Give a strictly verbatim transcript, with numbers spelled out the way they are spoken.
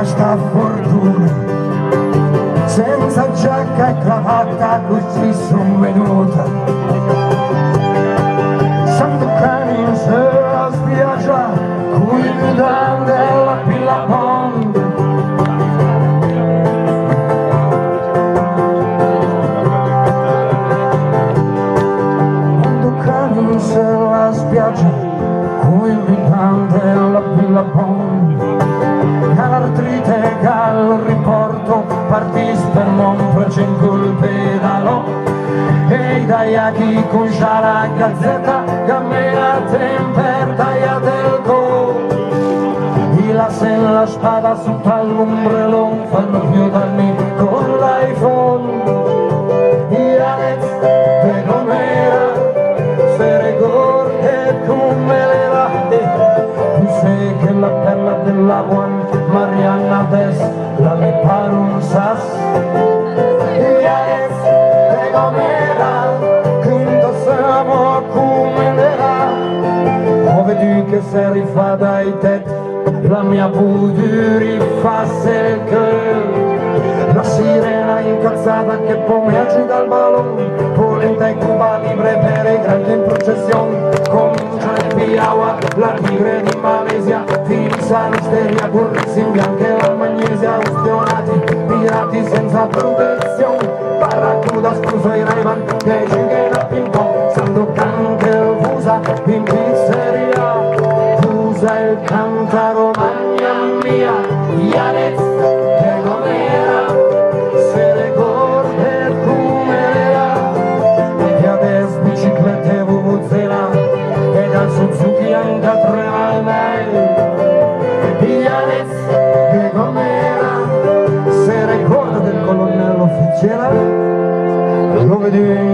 sta fortuna, senza giacca e cravatta così son venuta. San toccani in sera spiaggia, con il mutante e la pilla ponte. San toccani in sera spiaggia, con il mutante e la pilla ponte. All'artrite che al riporto partis per Montpellier in col pedalo e i daiachi con la gazzetta cammina temper taglia del col e la sen la spada sotto all'ombrellon fanno più danni con l'iPhone e Alex te com'era se ricordi come l'era tu sai che la perla della buona Marianna Des, la mi pare un sas e Alex te com'era che indossiamo come l'era o vedi che se rifà dai te la mia voodoo rifasse il cœur la sirena incazzata che poi mi agita il ballon polenta e Cuba libre per i grandi in processione comincia il Piaua la tigre di Malesia San Isteria, burris in bianche la magnesia ustionati, pirati senza protezione barracuda scuso i Rayman che giocano a ping pong Santo Canche fusa in pizzeria fusa il canta Romagna mia Ianez che com'era se ricordi come era e adesso biciclette vuvuzela e dal Suzuki anche a tre mai che com'era se ricorda del colonnello Fitzgerald lo vedi